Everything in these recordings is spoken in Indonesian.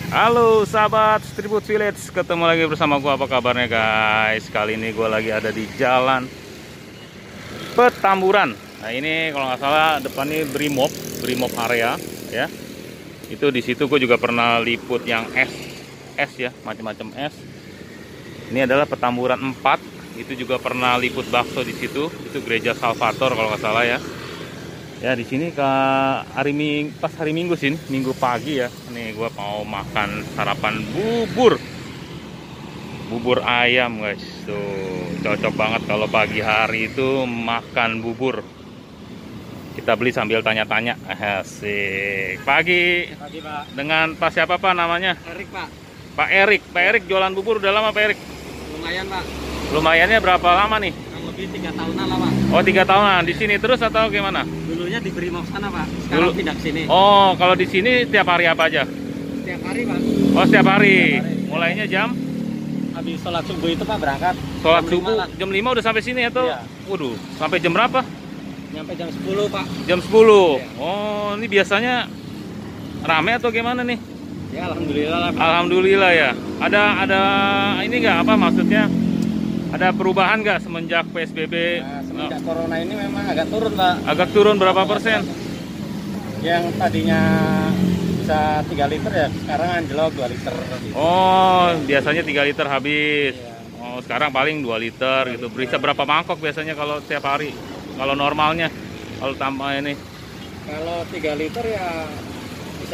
Halo sahabat Streetfood Village, ketemu lagi bersama gua. Apa kabarnya guys? Kali ini gua lagi ada di Jalan Petamburan. Nah ini kalau nggak salah depannya Brimob area ya. Itu di situ gue juga pernah liput yang es ya, macam-macam es. Ini adalah Petamburan 4. Itu juga pernah liput bakso di situ. Itu Gereja Salvator kalau nggak salah ya. Ya di sini pas hari Minggu sih, Minggu pagi ya. Nih gua mau makan sarapan bubur ayam guys. Tuh cocok banget kalau pagi hari itu makan bubur. Kita beli sambil tanya-tanya. Asik. Pagi Pak. Dengan Pak siapa Pak namanya? Erik Pak. Pak Erik jualan bubur udah lama Pak Erik? Lumayan Pak. Lumayannya berapa lama nih? Lebih 3 tahunan lah Pak. Oh 3 tahunan. Di sini terus atau gimana? Dulunya di Brimob sana Pak. Sekarang pindah ke sini. Oh kalau di sini tiap hari apa aja? Setiap hari Pak. Oh setiap hari. Mulainya jam? Habis sholat subuh itu Pak berangkat. Sholat subuh jam 5 udah sampai sini atau? Iya. Waduh, sampai jam berapa? Nyampe jam 10 Pak. Jam 10. Iya. Oh ini biasanya rame atau gimana nih? Ya alhamdulillah lah Pak. Alhamdulillah ya. Ada ini nggak apa maksudnya? Ada perubahan nggak semenjak PSBB? Nah, semenjak corona ini memang agak turun Pak. Agak turun berapa persen? Yang tadinya bisa 3 liter ya sekarang anjlok 2 liter. Oh biasanya 3 liter habis. Iya. Oh sekarang paling 2 liter gitu. Bisa berapa mangkok biasanya kalau setiap hari? Kalau normalnya, kalau tambah ini? Kalau 3 liter ya bisa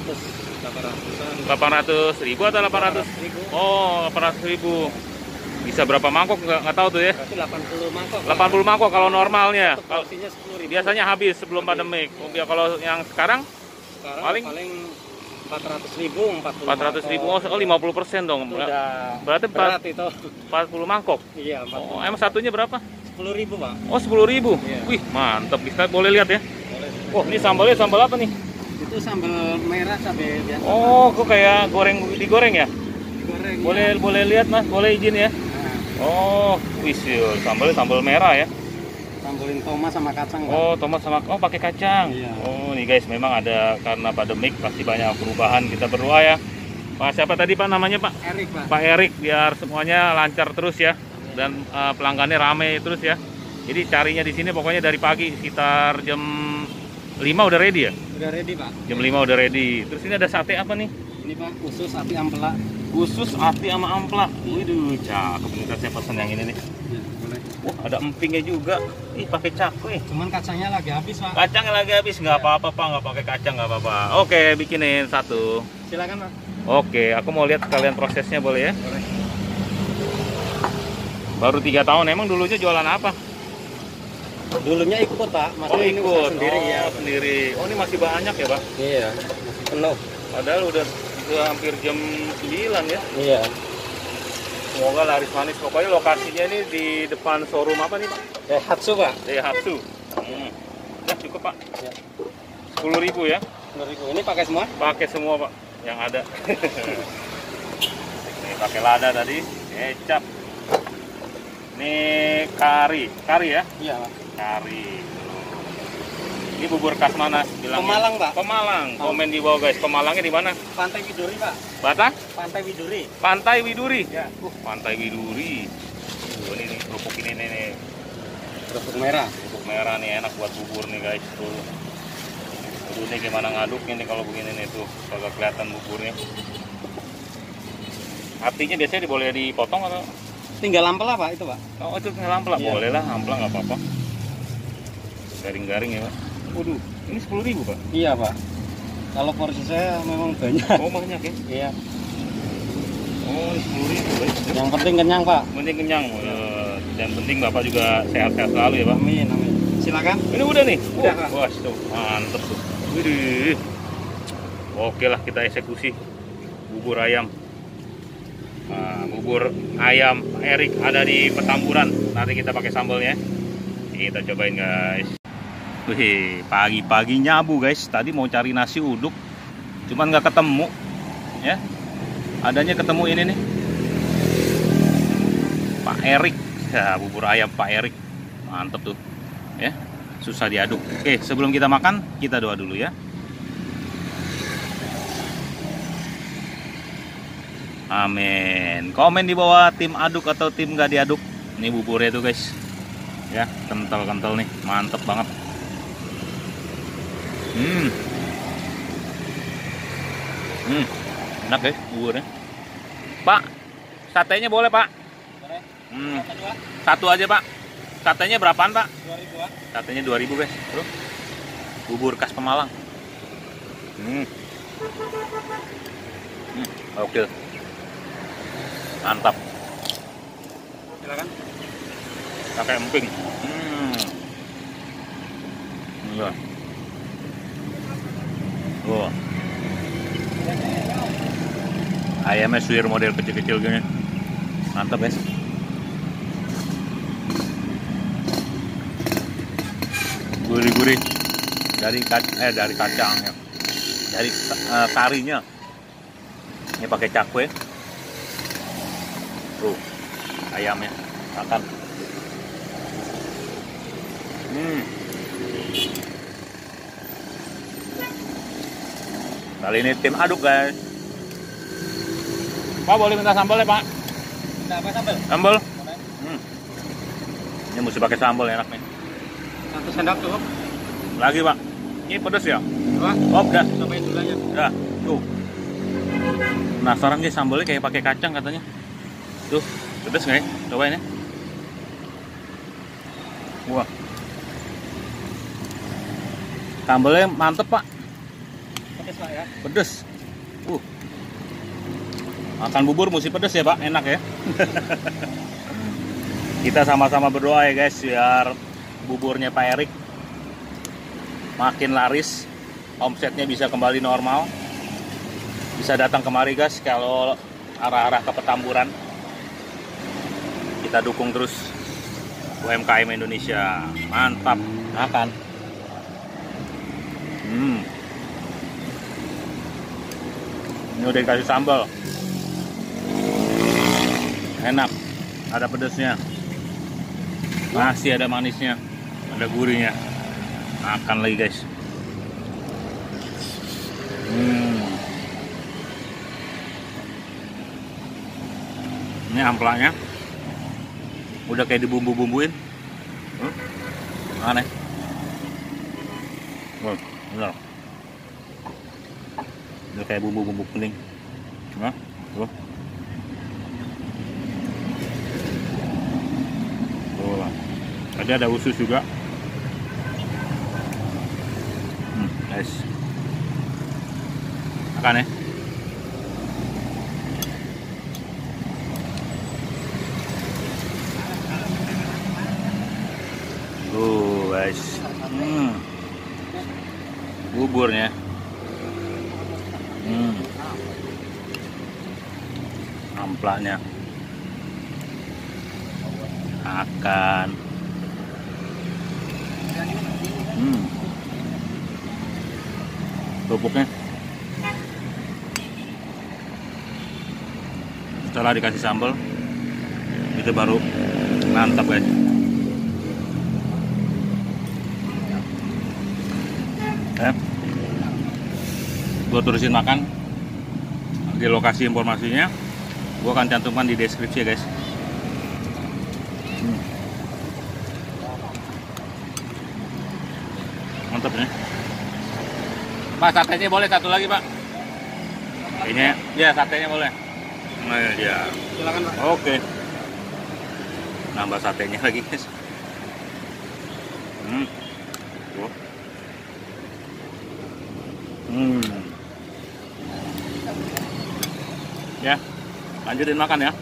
800-an. 800 ribu atau 800? 800.000. Oh 800 ribu. Bisa berapa mangkok nggak tahu tuh ya? Berarti 80 mangkok. 80 mangkok kalau normalnya. Untuk porsinya 10.000. Biasanya habis sebelum pandemik. Oh, kalau yang sekarang Sekarang paling 400.000, 400 ribu. Oh 50% dong. Udah Berarti berat itu. 40 mangkok. Iya, 40. Oh, emang satunya berapa? 10.000 Pak. Oh 10.000. Iya. Wih mantap. Kita boleh lihat ya. Boleh. Oh ini sambalnya sambal apa nih? Itu sambal merah cabai biasa. Oh kok kayak digoreng ya? Digoreng. Boleh lihat mas, boleh izin ya? Nah, Oh, wih, sambalnya sambal merah ya. sambelin tomat sama kacang Pak. Oh, tomat sama pakai kacang. Iya. Oh, nih guys, memang ada karena pandemik pasti banyak perubahan. Kita berdoa ya. Pak siapa tadi Pak namanya Pak? Erik Pak. Pak Erik biar semuanya lancar terus ya dan pelanggannya rame terus ya. Jadi carinya di sini pokoknya dari pagi sekitar jam 5 udah ready ya? Udah ready Pak. Jam 5 udah ready. Terus ini ada sate apa nih? Ini Pak khusus ati ampela. Khusus ati sama ampela. Waduh, cakep nih saya pesen yang ini nih. Ya, boleh. Wah, ada empingnya juga. Ih, pakai cakwe. Cuman kacangnya lagi habis Pak. Kacangnya lagi habis, nggak apa-apa Pak, nggak pakai kacang nggak apa-apa. Oke, bikinin satu. Silakan Pak. Oke, aku mau lihat kalian prosesnya boleh ya? Boleh. Baru 3 tahun, emang dulunya jualan apa? Dulunya ikut Pak, masih Oh ini usaha ikut, sendiri ya. sendiri. Oh ini masih banyak ya Pak? Iya, masih penuh. Padahal udah hampir jam 9 ya. Iya. Semoga laris manis. Pokoknya lokasinya ini di depan showroom apa nih Pak? Hatsu Pak. Daihatsu. Ya cukup Pak. Ya. 10.000 ya? 10.000. Ini pakai semua? Pakai semua Pak, yang ada. Ini pakai lada tadi, kecap. Ini kari ya? Iya Pak. Kari. Ini bubur khas mana? Pemalang Pak. Pemalang. Komen di bawah guys. Pemalangnya di mana? Pantai Widuri Pak. Batak? Pantai Widuri. Pantai Widuri. Ya. Pantai Widuri. Ini nih kerupuk ini nih. Kerupuk merah. Kerupuk merah nih enak buat bubur nih guys. Tuh. Aduh ini gimana ngaduknya nih kalau begini nih tuh. Kagak kelihatan buburnya. Artinya biasanya boleh dipotong atau? Tinggal ampela Pak itu Pak. Oh itu tinggal ampela. Iya. Boleh lah ampela nggak apa-apa. Garing-garing ya Pak. Waduh ini 10.000 Pak. Iya Pak. Kalau porsi saya memang banyak. Oh banyak ya? Iya. Oh ini 10.000 guys. Yang penting kenyang Pak. Penting kenyang. Dan penting Bapak juga sehat-sehat selalu ya Pak. Amin amin. Silakan. Ini udah nih. Udah, Pak. Wah, tuh mantep tuh. Widih. Oke lah kita eksekusi bubur ayam. Nah, bubur ayam Erik ada di Petamburan. Nanti kita pakai sambalnya. Kita cobain guys. Wih, pagi-pagi nyabu guys. Tadi mau cari nasi uduk, cuman nggak ketemu. Ya, adanya ketemu ini nih. Pak Erik. Ya, bubur ayam Pak Erik. Mantep tuh. Ya. Susah diaduk. Oke, sebelum kita makan, kita doa dulu ya. Amin. Komen di bawah tim aduk atau tim nggak diaduk. Ini buburnya tuh guys. Ya, kental-kental nih, mantep banget. Enak guys buburnya. Pak, satenya boleh Pak? Boleh. Satu aja Pak. Satenya berapaan Pak? 2.000-an. Satenya 2.000 guys. Bro. Bubur khas Pemalang. Oke. Mantap. Silakan. Pakai emping. Iya. Oh. Ayamnya suwir model kecil-kecil gini. Mantap guys. Gurih-gurih dari kacangnya, dari karinya. Ini pakai cakwe. Tuh, ayamnya makan. Kali ini tim aduk guys. Pak boleh minta sambal ya Pak? Ada apa sambal? Sambal. Ini mesti pakai sambal enak nih. 1 sendok cukup. Lagi Pak. Ini pedas ya? Wah, Oh udah. sampai gulanya. Udah. Tuh. Penasaran guys sambalnya kayak pakai kacang katanya. Tuh, pedas nggak ya? Cobain ya. Wah. Sambalnya mantep Pak. Pedes Pak ya. Pedes. Makan bubur mesti pedes ya Pak, enak ya. Kita sama-sama berdoa ya guys, biar buburnya Pak Erik makin laris, omsetnya bisa kembali normal, bisa datang kemari guys kalau arah-arah ke Petamburan. Kita dukung terus UMKM Indonesia, mantap, makan. Ini udah dikasih sambal, enak, ada pedasnya, masih ada manisnya, ada gurihnya. Makan lagi guys. Ini amplaknya udah kayak dibumbu-bumbuin. Aneh. Bener. Udah kayak bumbu-bumbu kuning. Nah, tuh. Tuh. Tadi ada usus juga. Guys. Makan ya. Tuh guys. Buburnya. Amplaknya. Akan. Kerupuknya. Setelah dikasih sambal, itu baru mantap guys. Gue terusin makan. Di lokasi informasinya gue akan cantumkan di deskripsi ya guys. Mantap nih. Pak, satenya boleh satu lagi Pak. Ini ya satenya boleh. Nah ya. Silakan Pak. Oke. Nambah satenya lagi guys. Ya, lanjutin makan ya.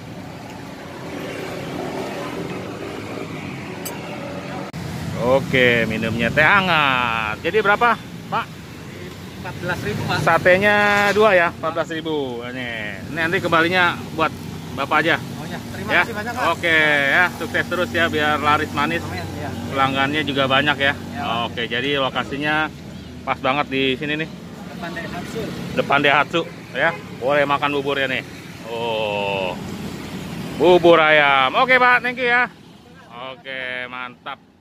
Oke, minumnya teh hangat. Jadi berapa, Pak? 14.000 Pak. Satenya 2 ya, 14.000. Ini nanti kembalinya buat Bapak aja. Oh ya, terima Ya. kasih banyak Pak. Oke, ya, sukses terus ya biar laris manis. Amin, ya. Pelanggannya juga banyak ya. Ya. Oke, jadi lokasinya pas banget di sini nih. Depan Daihatsu. Depan Daihatsu ya. Boleh makan buburnya nih. Oh. Bubur ayam. Oke, Pak, thank you ya. Oke, mantap.